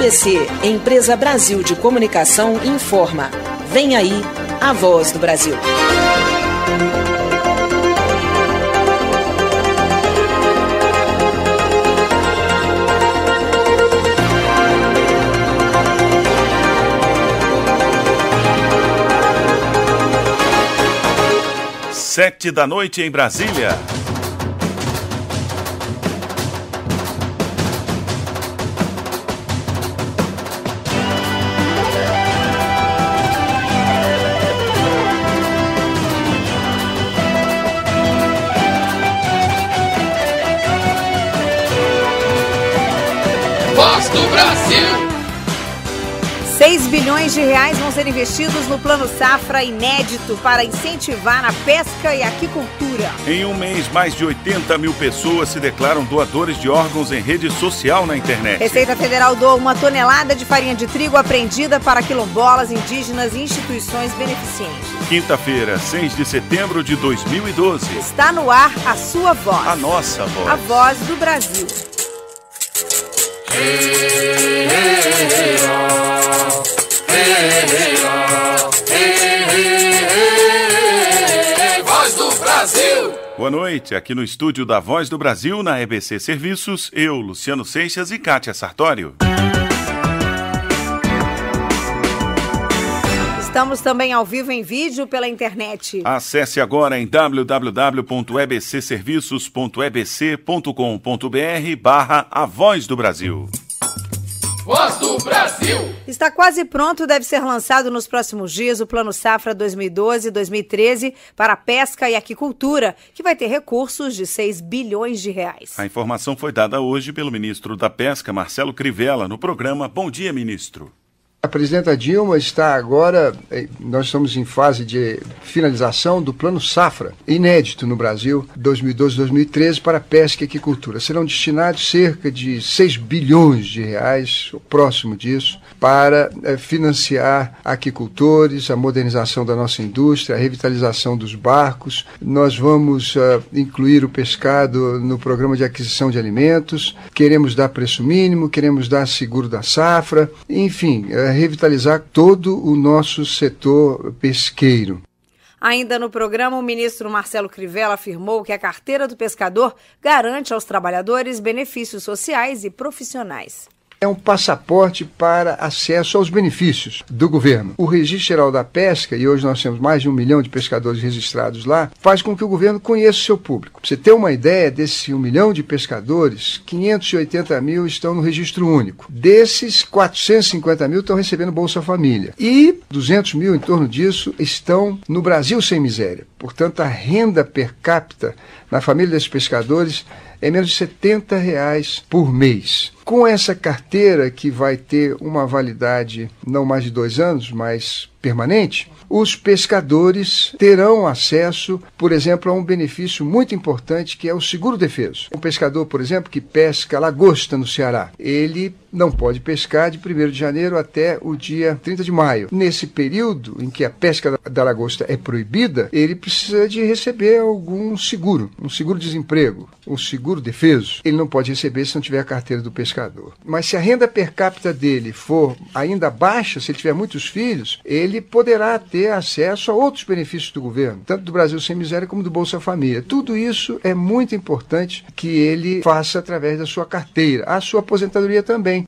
ABC, Empresa Brasil de Comunicação, informa. Vem aí, a Voz do Brasil. Sete da noite em Brasília. Voz do Brasil. 6 bilhões de reais vão ser investidos no Plano Safra inédito para incentivar a pesca e a aquicultura. Em um mês, mais de 80 mil pessoas se declaram doadores de órgãos em rede social na internet. Receita Federal doa 1 tonelada de farinha de trigo apreendida para quilombolas, indígenas e instituições beneficentes. Quinta-feira, 6 de setembro de 2012. Está no ar a sua voz. A nossa voz. A voz do Brasil. Voz do Brasil. Boa noite, aqui no estúdio da Voz do Brasil, na EBC Serviços, eu, Luciano Seixas e Kátia Sartório. Estamos também ao vivo em vídeo pela internet. Acesse agora em www.ebcserviços.ebc.com.br/A Voz do Brasil. Voz do Brasil. Está quase pronto, deve ser lançado nos próximos dias o Plano Safra 2012-2013 para a pesca e aquicultura, que vai ter recursos de 6 bilhões de reais. A informação foi dada hoje pelo ministro da Pesca, Marcelo Crivella, no programa Bom Dia, Ministro. A presidenta Dilma está agora, nós estamos em fase de finalização do Plano Safra, inédito no Brasil, 2012-2013, para pesca e aquicultura. Serão destinados cerca de 6 bilhões de reais, o próximo disso, para financiar aquicultores, a modernização da nossa indústria, a revitalização dos barcos. Nós vamos incluir o pescado no programa de aquisição de alimentos, queremos dar preço mínimo, queremos dar seguro da safra, enfim, revitalizar todo o nosso setor pesqueiro. Ainda no programa, o ministro Marcelo Crivella afirmou que a carteira do pescador garante aos trabalhadores benefícios sociais e profissionais. É um passaporte para acesso aos benefícios do governo. O Registro Geral da Pesca, e hoje nós temos mais de 1 milhão de pescadores registrados lá, faz com que o governo conheça o seu público. Para você ter uma ideia, desses 1 milhão de pescadores, 580 mil estão no Registro Único. Desses, 450 mil estão recebendo Bolsa Família. E 200 mil, em torno disso, estão no Brasil Sem Miséria. Portanto, a renda per capita na família desses pescadores é menos de R$70 por mês. Com essa carteira, que vai ter uma validade não mais de 2 anos, mas permanente, os pescadores terão acesso, por exemplo, a um benefício muito importante, que é o seguro-defeso. Um pescador, por exemplo, que pesca lagosta no Ceará, ele não pode pescar de 1º de janeiro até o dia 30 de maio. Nesse período em que a pesca da lagosta é proibida, ele precisa de receber algum seguro, um seguro-desemprego, um seguro-defeso. Ele não pode receber se não tiver a carteira do pescador. Mas se a renda per capita dele for ainda baixa, se ele tiver muitos filhos, ele poderá ter acesso a outros benefícios do governo, tanto do Brasil Sem Miséria como do Bolsa Família. Tudo isso é muito importante que ele faça através da sua carteira. A sua aposentadoria também.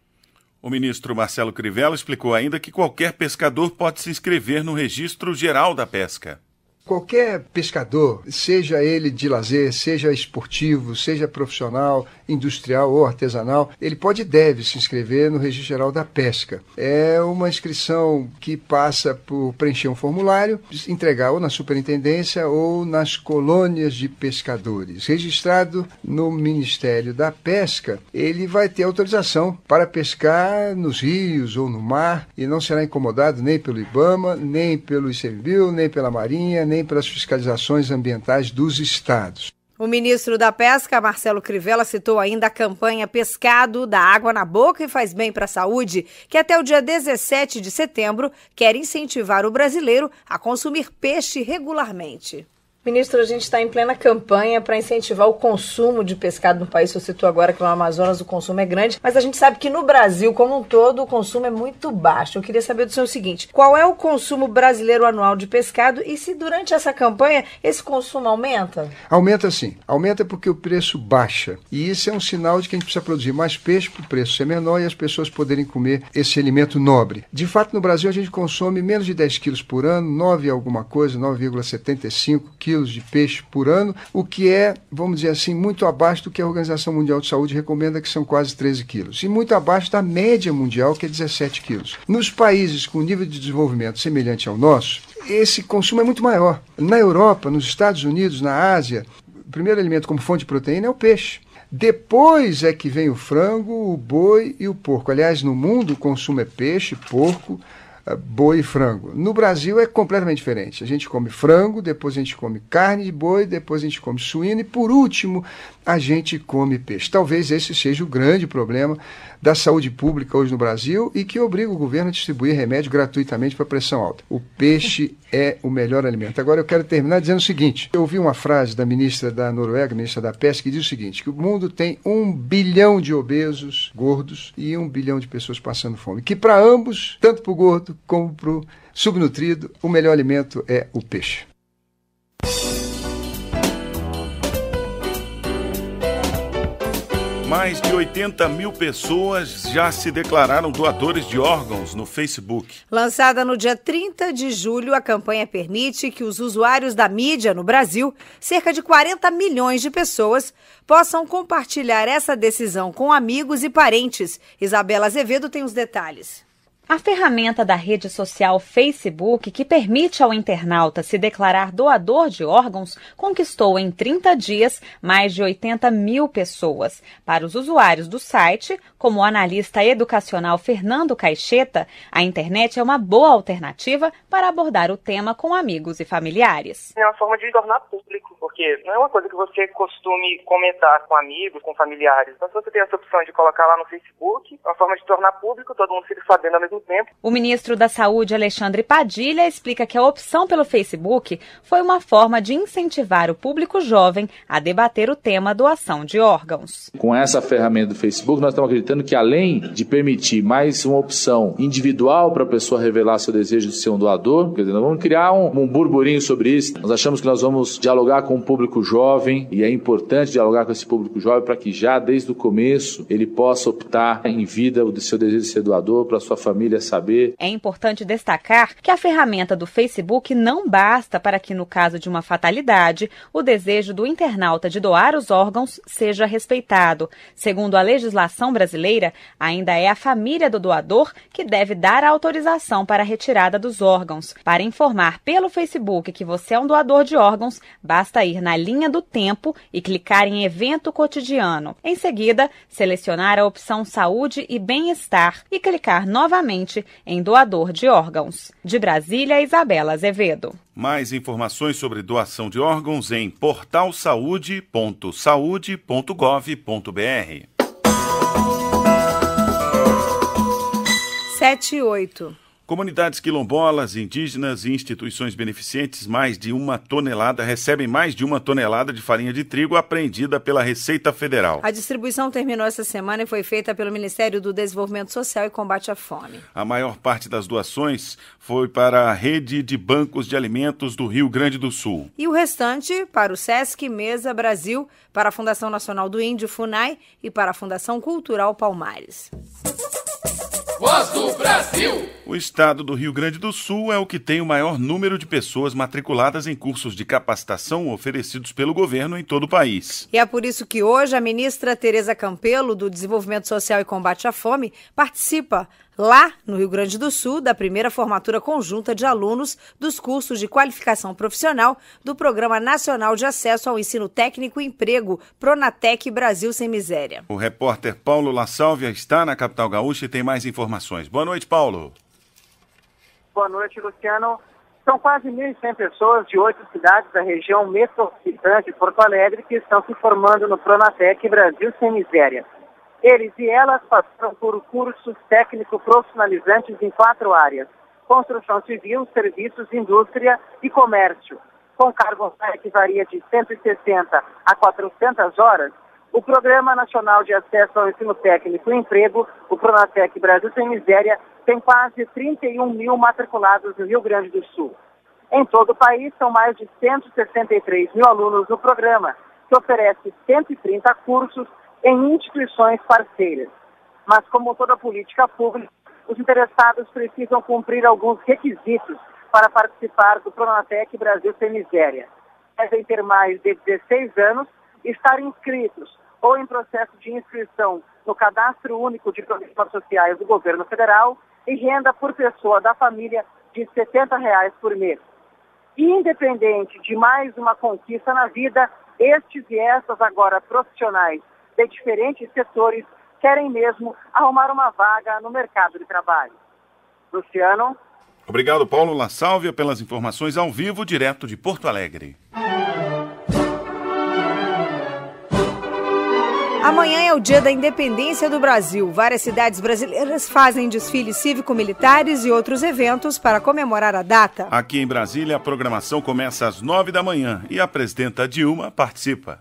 O ministro Marcelo Crivella explicou ainda que qualquer pescador pode se inscrever no Registro Geral da Pesca. Qualquer pescador, seja ele de lazer, seja esportivo, seja profissional, industrial ou artesanal, ele pode e deve se inscrever no Registro Geral da Pesca. É uma inscrição que passa por preencher um formulário, entregar ou na superintendência ou nas colônias de pescadores. Registrado no Ministério da Pesca, ele vai ter autorização para pescar nos rios ou no mar e não será incomodado nem pelo IBAMA, nem pelo ICMBio, nem pela Marinha, nem pelas fiscalizações ambientais dos estados. O ministro da Pesca, Marcelo Crivella, citou ainda a campanha Pescado, da água na boca e faz bem para a saúde, que até o dia 17 de setembro quer incentivar o brasileiro a consumir peixe regularmente. Ministro, a gente está em plena campanha para incentivar o consumo de pescado no país. Você citou agora que no Amazonas o consumo é grande, mas a gente sabe que no Brasil, como um todo, o consumo é muito baixo. Eu queria saber do senhor o seguinte: qual é o consumo brasileiro anual de pescado e se durante essa campanha esse consumo aumenta? Aumenta sim. Aumenta porque o preço baixa. E isso é um sinal de que a gente precisa produzir mais peixe para o preço ser menor e as pessoas poderem comer esse alimento nobre. De fato, no Brasil a gente consome menos de 10 quilos por ano, 9,75 quilos de peixe por ano, o que é, vamos dizer assim, muito abaixo do que a Organização Mundial de Saúde recomenda, que são quase 13 quilos. E muito abaixo da média mundial, que é 17 quilos. Nos países com nível de desenvolvimento semelhante ao nosso, esse consumo é muito maior. Na Europa, nos Estados Unidos, na Ásia, o primeiro alimento como fonte de proteína é o peixe. Depois é que vem o frango, o boi e o porco. Aliás, no mundo o consumo é peixe, porco, boi e frango. No Brasil é completamente diferente. A gente come frango, depois a gente come carne de boi, depois a gente come suíno e, por último, a gente come peixe. Talvez esse seja o grande problema da saúde pública hoje no Brasil e que obriga o governo a distribuir remédio gratuitamente para pressão alta. O peixe é o melhor alimento. Agora eu quero terminar dizendo o seguinte: eu ouvi uma frase da ministra da Noruega, ministra da Pesca, que diz o seguinte, que o mundo tem 1 bilhão de obesos, gordos, e 1 bilhão de pessoas passando fome. Que para ambos, tanto para o gordo como para o subnutrido, o melhor alimento é o peixe. Mais de 80 mil pessoas já se declararam doadores de órgãos no Facebook. Lançada no dia 30 de julho, a campanha permite que os usuários da mídia no Brasil, cerca de 40 milhões de pessoas, possam compartilhar essa decisão com amigos e parentes. Isabela Azevedo tem os detalhes. A ferramenta da rede social Facebook, que permite ao internauta se declarar doador de órgãos, conquistou em 30 dias mais de 80 mil pessoas. Para os usuários do site, como o analista educacional Fernando Caixeta, a internet é uma boa alternativa para abordar o tema com amigos e familiares. É uma forma de tornar público, porque não é uma coisa que você costume comentar com amigos, com familiares. Então, se você tem essa opção de colocar lá no Facebook, é uma forma de tornar público, todo mundo fica sabendo ao mesmo tempo. O ministro da Saúde, Alexandre Padilha, explica que a opção pelo Facebook foi uma forma de incentivar o público jovem a debater o tema doação de órgãos. Com essa ferramenta do Facebook, nós estamos acreditando que, além de permitir mais uma opção individual para a pessoa revelar seu desejo de ser um doador, quer dizer, nós vamos criar um burburinho sobre isso. Nós achamos que nós vamos dialogar com o público jovem, e é importante dialogar com esse público jovem para que já desde o começo ele possa optar em vida o seu desejo de ser doador, para a sua família saber. É importante destacar que a ferramenta do Facebook não basta para que, no caso de uma fatalidade, o desejo do internauta de doar os órgãos seja respeitado. Segundo a legislação brasileira, ainda é a família do doador que deve dar a autorização para a retirada dos órgãos. Para informar pelo Facebook que você é um doador de órgãos, basta ir na linha do tempo e clicar em evento cotidiano. Em seguida, selecionar a opção Saúde e Bem-Estar e clicar novamente em doador de órgãos. De Brasília, Isabela Azevedo. Mais informações sobre doação de órgãos em portalsaude.saude.gov.br. 7:08. Comunidades quilombolas, indígenas e instituições beneficentes recebem mais de uma tonelada de farinha de trigo apreendida pela Receita Federal. A distribuição terminou essa semana e foi feita pelo Ministério do Desenvolvimento Social e Combate à Fome. A maior parte das doações foi para a rede de bancos de alimentos do Rio Grande do Sul. E o restante para o Sesc Mesa Brasil, para a Fundação Nacional do Índio, FUNAI, e para a Fundação Cultural Palmares. Voz do Brasil! O estado do Rio Grande do Sul é o que tem o maior número de pessoas matriculadas em cursos de capacitação oferecidos pelo governo em todo o país. E é por isso que hoje a ministra Tereza Campelo, do Desenvolvimento Social e Combate à Fome, participa lá no Rio Grande do Sul da primeira formatura conjunta de alunos dos cursos de qualificação profissional do Programa Nacional de Acesso ao Ensino Técnico e Emprego, Pronatec Brasil Sem Miséria. O repórter Paulo La Sálvia está na capital gaúcha e tem mais informações. Boa noite, Paulo. Boa noite, Luciano. São quase 1.100 pessoas de 8 cidades da região metropolitana de Porto Alegre que estão se formando no Pronatec Brasil Sem Miséria. Eles e elas passaram por cursos técnico-profissionalizantes em 4 áreas: construção civil, serviços, indústria e comércio. com carga horária que varia de 160 a 400 horas, o Programa Nacional de Acesso ao Ensino Técnico e Emprego, o Pronatec Brasil Sem Miséria, tem quase 31 mil matriculados no Rio Grande do Sul. Em todo o país, são mais de 163 mil alunos no programa, que oferece 130 cursos em instituições parceiras. Mas, como toda política pública, os interessados precisam cumprir alguns requisitos para participar do Pronatec Brasil Sem Miséria. Devem ter mais de 16 anos e estar inscritos ou em processo de inscrição no Cadastro Único de Programas Sociais do Governo Federal e renda por pessoa da família de R$ 70 por mês. Independente de mais uma conquista na vida, estes e essas agora profissionais de diferentes setores querem mesmo arrumar uma vaga no mercado de trabalho. Luciano. Obrigado, Paulo La Sálvia, pelas informações ao vivo, direto de Porto Alegre. Amanhã é o Dia da Independência do Brasil. Várias cidades brasileiras fazem desfiles cívico-militares e outros eventos para comemorar a data. Aqui em Brasília, a programação começa às 9 da manhã e a presidenta Dilma participa.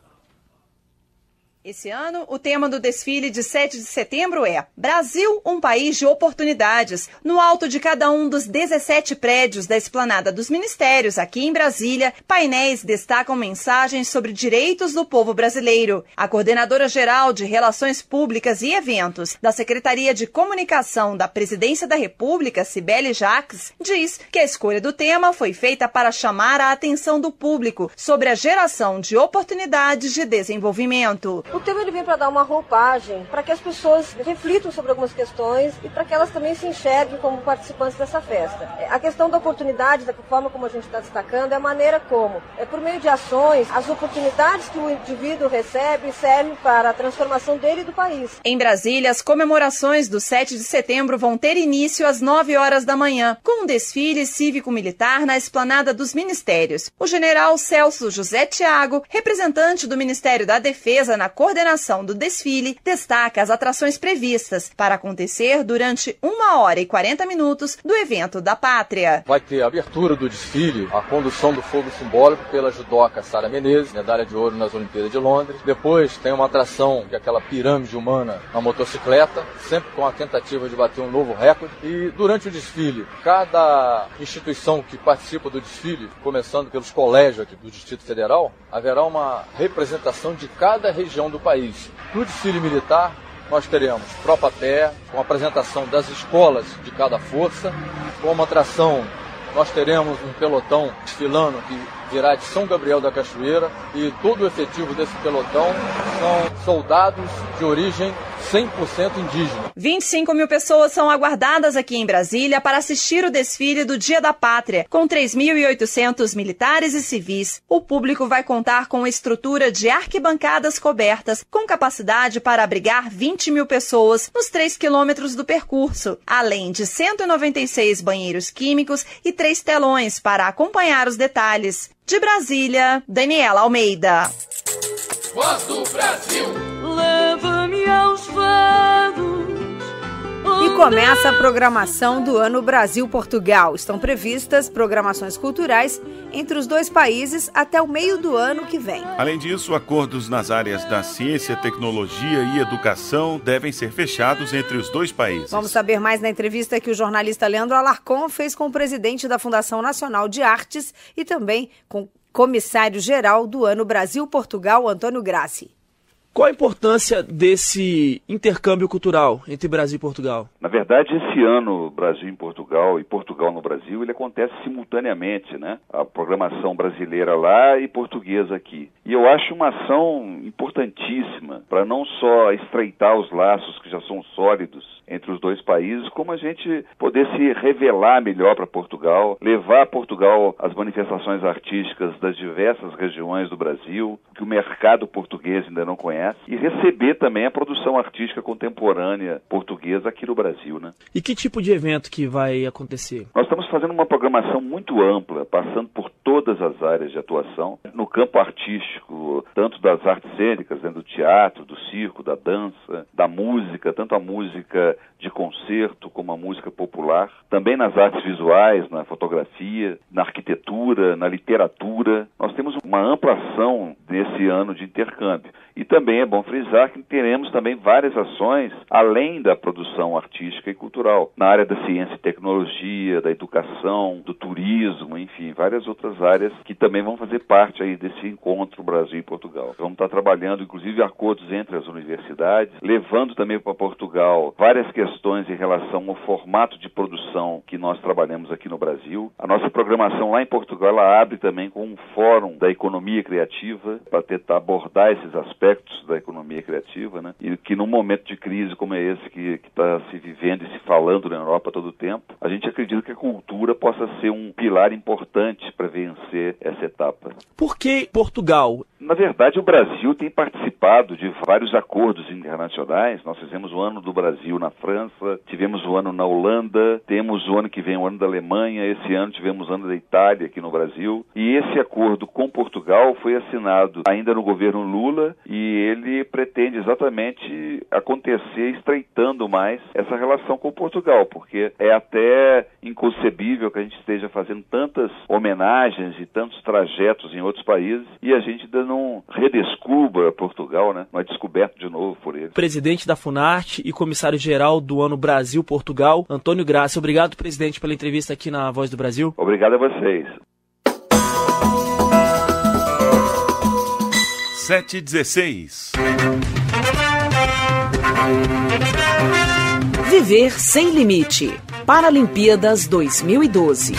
Esse ano, o tema do desfile de 7 de setembro é Brasil, um país de oportunidades. No alto de cada um dos 17 prédios da Esplanada dos Ministérios, aqui em Brasília, painéis destacam mensagens sobre direitos do povo brasileiro. A coordenadora-geral de Relações Públicas e Eventos da Secretaria de Comunicação da Presidência da República, Cibele Jacques, diz que a escolha do tema foi feita para chamar a atenção do público sobre a geração de oportunidades de desenvolvimento. O tema ele vem para dar uma roupagem, para que as pessoas reflitam sobre algumas questões e para que elas também se enxerguem como participantes dessa festa. A questão da oportunidade, da forma como a gente está destacando, é a maneira como, por meio de ações, as oportunidades que o indivíduo recebe servem para a transformação dele e do país. Em Brasília, as comemorações do 7 de setembro vão ter início às 9 horas da manhã, com um desfile cívico-militar na Esplanada dos Ministérios. O general Celso José Thiago, representante do Ministério da Defesa na coordenação do desfile, destaca as atrações previstas para acontecer durante 1 hora e 40 minutos do evento da Pátria. Vai ter a abertura do desfile, a condução do fogo simbólico pela judoca Sara Menezes, medalha de ouro nas Olimpíadas de Londres. Depois tem uma atração, que é aquela pirâmide humana na motocicleta, sempre com a tentativa de bater um novo recorde. E durante o desfile, cada instituição que participa do desfile, começando pelos colégios aqui do Distrito Federal, haverá uma representação de cada região do país. No desfile militar, nós teremos tropa a pé, com a apresentação das escolas de cada força. Como atração, nós teremos um pelotão desfilando que virá de São Gabriel da Cachoeira, e todo o efetivo desse pelotão são soldados de origem 100% indígena. 25 mil pessoas são aguardadas aqui em Brasília para assistir o desfile do Dia da Pátria, com 3.800 militares e civis. O público vai contar com estrutura de arquibancadas cobertas, com capacidade para abrigar 20 mil pessoas nos 3 quilômetros do percurso, além de 196 banheiros químicos e 3 telões para acompanhar os detalhes. De Brasília, Daniela Almeida. Voz do Brasil. Leva-me aos vados. E começa a programação do Ano Brasil-Portugal. Estão previstas programações culturais entre os dois países até o meio do ano que vem. Além disso, acordos nas áreas da ciência, tecnologia e educação devem ser fechados entre os dois países. Vamos saber mais na entrevista que o jornalista Leandro Alarcon fez com o presidente da Fundação Nacional de Artes e também com o comissário-geral do Ano Brasil-Portugal, Antônio Grassi. Qual a importância desse intercâmbio cultural entre Brasil e Portugal? Na verdade, esse ano, Brasil em Portugal e Portugal no Brasil, ele acontece simultaneamente, né? A programação brasileira lá e portuguesa aqui. E eu acho uma ação importantíssima para não só estreitar os laços que já são sólidos entre os dois países, como a gente poder se revelar melhor para Portugal, levar a Portugal as manifestações artísticas das diversas regiões do Brasil, que o mercado português ainda não conhece, e receber também a produção artística contemporânea portuguesa aqui no Brasil, né? E que tipo de evento que vai acontecer? Nós estamos fazendo uma programação muito ampla, passando por todas as áreas de atuação, no campo artístico, tanto das artes cênicas, do teatro, do circo, da dança, da música, tanto a música de concerto como a música popular, também nas artes visuais, na fotografia, na arquitetura, na literatura. Nós temos uma ampla ação nesse ano de intercâmbio. E também é bom frisar que teremos também várias ações além da produção artística e cultural, na área da ciência e tecnologia, da educação, do turismo, enfim, várias outras áreas que também vão fazer parte aí desse encontro Brasil e Portugal. Vamos estar trabalhando, inclusive, acordos entre as universidades, levando também para Portugal várias questões em relação ao formato de produção que nós trabalhamos aqui no Brasil. A nossa programação lá em Portugal, ela abre também com um fórum da economia criativa para tentar abordar esses aspectos da economia criativa, né? E que num momento de crise como é esse que está se vivendo e se falando na Europa todo o tempo, a gente acredita que a cultura possa ser um pilar importante para vencer essa etapa. Por que Portugal? Na verdade, o Brasil tem participado de vários acordos internacionais. Nós fizemos o Ano do Brasil na França, tivemos o ano na Holanda, temos o ano que vem o ano da Alemanha, esse ano tivemos o ano da Itália aqui no Brasil. E esse acordo com Portugal foi assinado ainda no governo Lula e ele pretende exatamente acontecer estreitando mais essa relação com Portugal, porque é até inconcebível que a gente esteja fazendo tantas homenagens e tantos trajetos em outros países e a gente ainda não redescubra Portugal, né? Não é descoberto de novo por ele. Presidente da Funarte e comissário-geral do Ano Brasil-Portugal, Antônio Graça. Obrigado, presidente, pela entrevista aqui na Voz do Brasil. Obrigado a vocês. 7h16. Viver sem limite. Paralimpíadas 2012.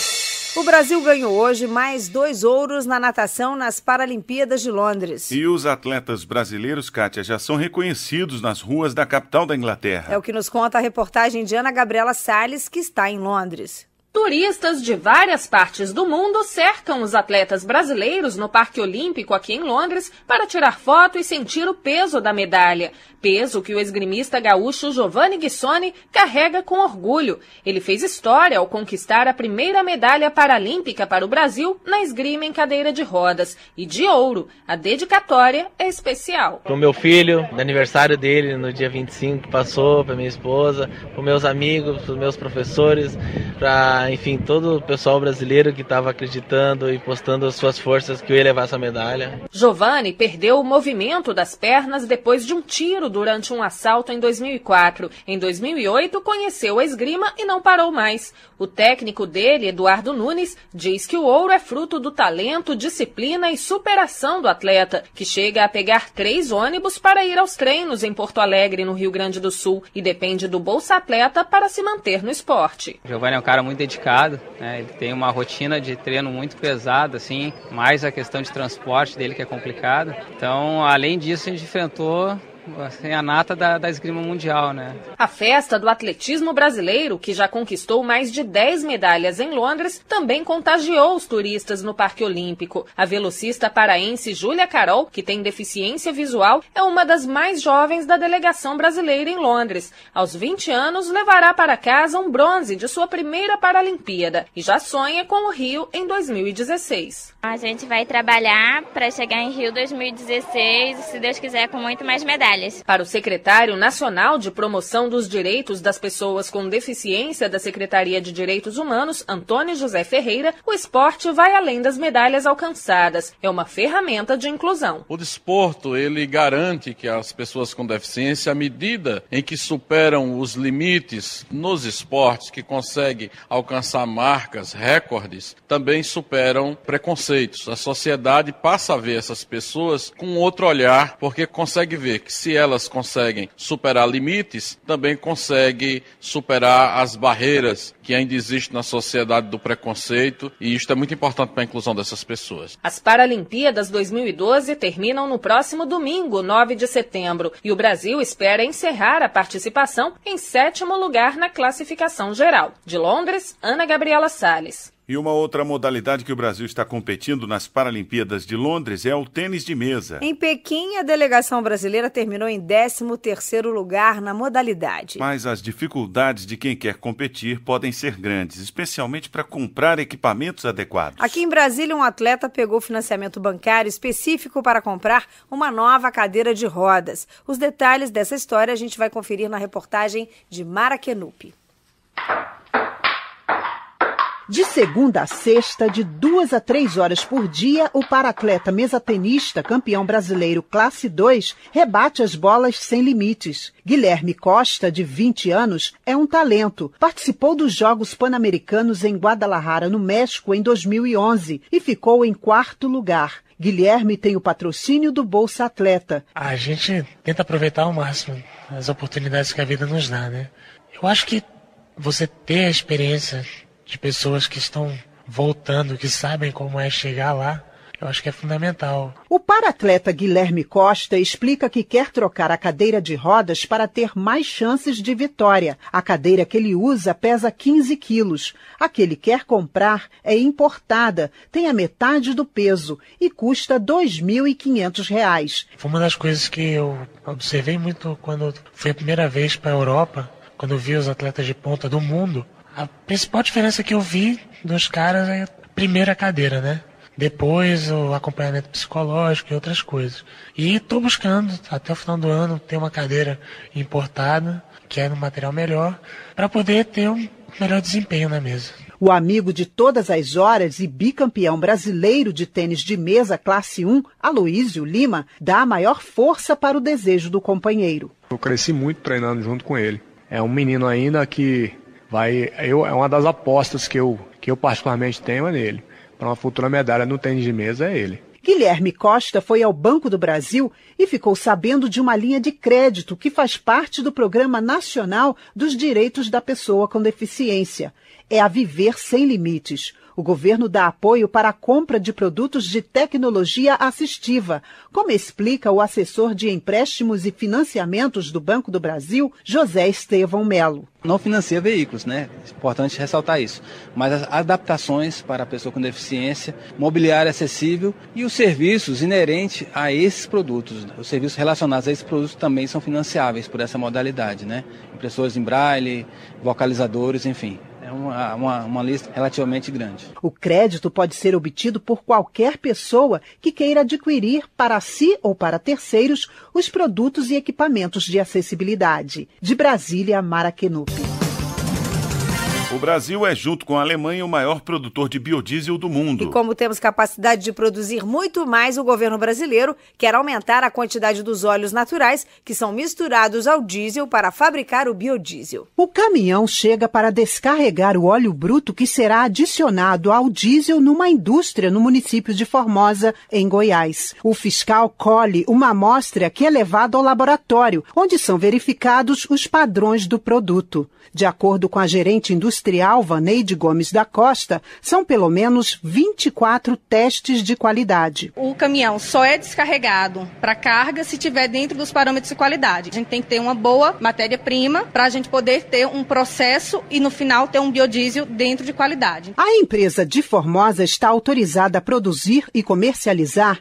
O Brasil ganhou hoje mais 2 ouros na natação nas Paralimpíadas de Londres. E os atletas brasileiros, Kátia, já são reconhecidos nas ruas da capital da Inglaterra. É o que nos conta a reportagem de Ana Gabriela Salles, que está em Londres. Turistas de várias partes do mundo cercam os atletas brasileiros no Parque Olímpico aqui em Londres para tirar foto e sentir o peso da medalha. Peso que o esgrimista gaúcho Giovanni Guissoni carrega com orgulho. Ele fez história ao conquistar a primeira medalha paralímpica para o Brasil na esgrima em cadeira de rodas. E de ouro, a dedicatória é especial. Para o meu filho, no aniversário dele, no dia 25, passou para minha esposa, para meus amigos, para os meus professores, para enfim, todo o pessoal brasileiro que estava acreditando e postando as suas forças que eu ia levar essa medalha. Giovanni perdeu o movimento das pernas depois de um tiro durante um assalto em 2004. Em 2008, conheceu a esgrima e não parou mais. O técnico dele, Eduardo Nunes, diz que o ouro é fruto do talento, disciplina e superação do atleta, que chega a pegar 3 ônibus para ir aos treinos em Porto Alegre, no Rio Grande do Sul, e depende do Bolsa Atleta para se manter no esporte. O Giovanni é um cara muito dedicado, né? Ele tem uma rotina de treino muito pesada, assim, mais a questão de transporte dele que é complicada. Então, além disso, a gente enfrentou assim, a nata da esgrima mundial, né? A festa do atletismo brasileiro, que já conquistou mais de 10 medalhas em Londres, também contagiou os turistas no Parque Olímpico. A velocista paraense Júlia Carol, que tem deficiência visual, é uma das mais jovens da delegação brasileira em Londres. Aos 20 anos, levará para casa um bronze de sua primeira Paralimpíada e já sonha com o Rio em 2016. A gente vai trabalhar para chegar em Rio 2016, se Deus quiser, com muito mais medalhas. Para o secretário nacional de promoção dos direitos das pessoas com deficiência da Secretaria de Direitos Humanos, Antônio José Ferreira, o esporte vai além das medalhas alcançadas. É uma ferramenta de inclusão. O desporto, ele garante que as pessoas com deficiência, à medida em que superam os limites nos esportes, que conseguem alcançar marcas, recordes, também superam preconceitos. A sociedade passa a ver essas pessoas com outro olhar, porque consegue ver que se elas conseguem superar limites, também consegue superar as barreiras que ainda existem na sociedade do preconceito, e isto é muito importante para a inclusão dessas pessoas. As Paralimpíadas 2012 terminam no próximo domingo, 9 de setembro, e o Brasil espera encerrar a participação em 7º lugar na classificação geral. De Londres, Ana Gabriela Salles. E uma outra modalidade que o Brasil está competindo nas Paralimpíadas de Londres é o tênis de mesa. Em Pequim, a delegação brasileira terminou em 13º lugar na modalidade. Mas as dificuldades de quem quer competir podem ser grandes, especialmente para comprar equipamentos adequados. Aqui em Brasília, um atleta pegou financiamento bancário específico para comprar uma nova cadeira de rodas. Os detalhes dessa história a gente vai conferir na reportagem de Mara Kenupi. De segunda a sexta, de 2 a 3 horas por dia, o paratleta mesatenista, campeão brasileiro classe 2, rebate as bolas sem limites. Guilherme Costa, de 20 anos, é um talento. Participou dos Jogos Pan-Americanos em Guadalajara, no México, em 2011 e ficou em 4º lugar. Guilherme tem o patrocínio do Bolsa Atleta. A gente tenta aproveitar ao máximo as oportunidades que a vida nos dá, né? Eu acho que você ter a experiência de pessoas que estão voltando, que sabem como é chegar lá, eu acho que é fundamental. O paratleta Guilherme Costa explica que quer trocar a cadeira de rodas para ter mais chances de vitória. A cadeira que ele usa pesa 15 quilos. A que ele quer comprar é importada, tem a metade do peso e custa R$ 2.500. Foi uma das coisas que eu observei muito quando fui a primeira vez para a Europa, quando eu vi os atletas de ponta do mundo. A principal diferença que eu vi dos caras é a primeira cadeira, né? Depois o acompanhamento psicológico e outras coisas. E estou buscando, até o final do ano, ter uma cadeira importada, que é no material melhor, para poder ter um melhor desempenho na mesa. O amigo de todas as horas e bicampeão brasileiro de tênis de mesa classe 1, Aloísio Lima, dá a maior força para o desejo do companheiro. Eu cresci muito treinando junto com ele. É um menino ainda que é uma das apostas que eu particularmente tenho nele. Para uma futura medalha no tênis de mesa é ele. Guilherme Costa foi ao Banco do Brasil e ficou sabendo de uma linha de crédito que faz parte do Programa Nacional dos Direitos da Pessoa com Deficiência. É a Viver Sem Limites. O governo dá apoio para a compra de produtos de tecnologia assistiva, como explica o assessor de empréstimos e financiamentos do Banco do Brasil, José Estevão Melo. Não financia veículos, né? É importante ressaltar isso. Mas as adaptações para a pessoa com deficiência, mobiliário acessível e os serviços inerentes a esses produtos. Os serviços relacionados a esses produtos também são financiáveis por essa modalidade, né? Impressores em braille, vocalizadores, enfim. É uma lista relativamente grande. O crédito pode ser obtido por qualquer pessoa que queira adquirir para si ou para terceiros os produtos e equipamentos de acessibilidade. De Brasília, Mara Kenupi. O Brasil é, junto com a Alemanha, o maior produtor de biodiesel do mundo. E como temos capacidade de produzir muito mais, o governo brasileiro quer aumentar a quantidade dos óleos naturais que são misturados ao diesel para fabricar o biodiesel. O caminhão chega para descarregar o óleo bruto que será adicionado ao diesel numa indústria no município de Formosa, em Goiás. O fiscal colhe uma amostra que é levada ao laboratório, onde são verificados os padrões do produto. De acordo com a gerente industrial Vaneide Gomes da Costa, são pelo menos 24 testes de qualidade. O caminhão só é descarregado para carga se tiver dentro dos parâmetros de qualidade. A gente tem que ter uma boa matéria-prima para a gente poder ter um processo e no final ter um biodiesel dentro de qualidade. A empresa de Formosa está autorizada a produzir e comercializar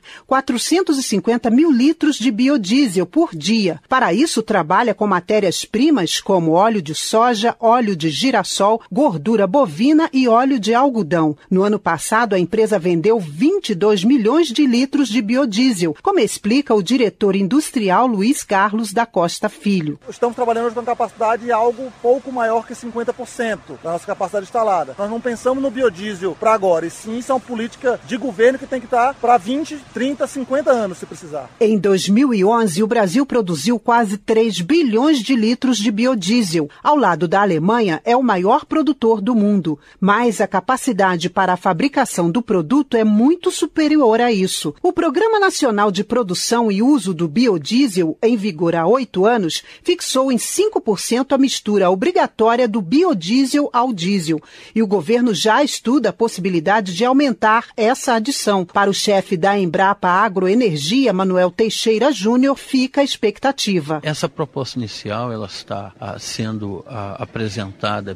450 mil litros de biodiesel por dia. Para isso, trabalha com matérias-primas como óleo de soja, óleo de girassol, gordura bovina e óleo de algodão. No ano passado, a empresa vendeu 22 milhões de litros de biodiesel, como explica o diretor industrial Luiz Carlos da Costa Filho. Estamos trabalhando hoje com capacidade algo pouco maior que 50% da nossa capacidade instalada. Nós não pensamos no biodiesel para agora, e sim isso é uma política de governo que tem que estar para 20, 30, 50 anos, se precisar. Em 2011, o Brasil produziu quase 3 bilhões de litros de biodiesel. Ao lado da Alemanha, é o maior produtor do mundo, mas a capacidade para a fabricação do produto é muito superior a isso. O Programa Nacional de Produção e Uso do Biodiesel, em vigor há 8 anos, fixou em 5% a mistura obrigatória do biodiesel ao diesel, e o governo já estuda a possibilidade de aumentar essa adição. Para o chefe da Embrapa Agroenergia, Manuel Teixeira Júnior, fica a expectativa. Essa proposta inicial ela está sendo apresentada pela Casa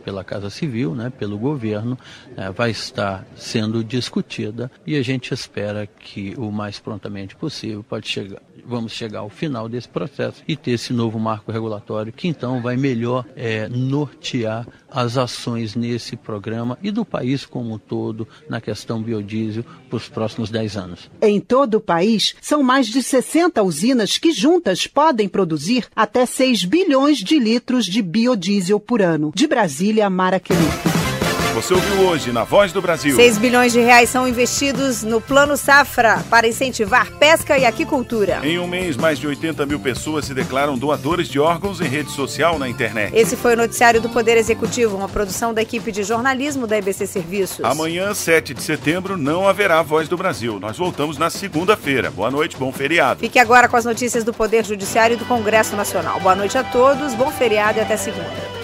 Casa Civil, né, pelo governo, vai estar sendo discutida e a gente espera que o mais prontamente possível vamos chegar ao final desse processo e ter esse novo marco regulatório que então vai melhor nortear as ações nesse programa e do país como um todo na questão biodiesel para os próximos 10 anos. Em todo o país, são mais de 60 usinas que juntas podem produzir até 6 bilhões de litros de biodiesel por ano. De Brasília, Mara Quenuto. Você ouviu hoje na Voz do Brasil. 6 bilhões de reais são investidos no Plano Safra para incentivar pesca e aquicultura. Em um mês, mais de 80 mil pessoas se declaram doadores de órgãos em rede social na internet. Esse foi o noticiário do Poder Executivo, uma produção da equipe de jornalismo da EBC Serviços. Amanhã, 7 de setembro, não haverá Voz do Brasil. Nós voltamos na segunda-feira. Boa noite, bom feriado. Fique agora com as notícias do Poder Judiciário e do Congresso Nacional. Boa noite a todos, bom feriado e até segunda.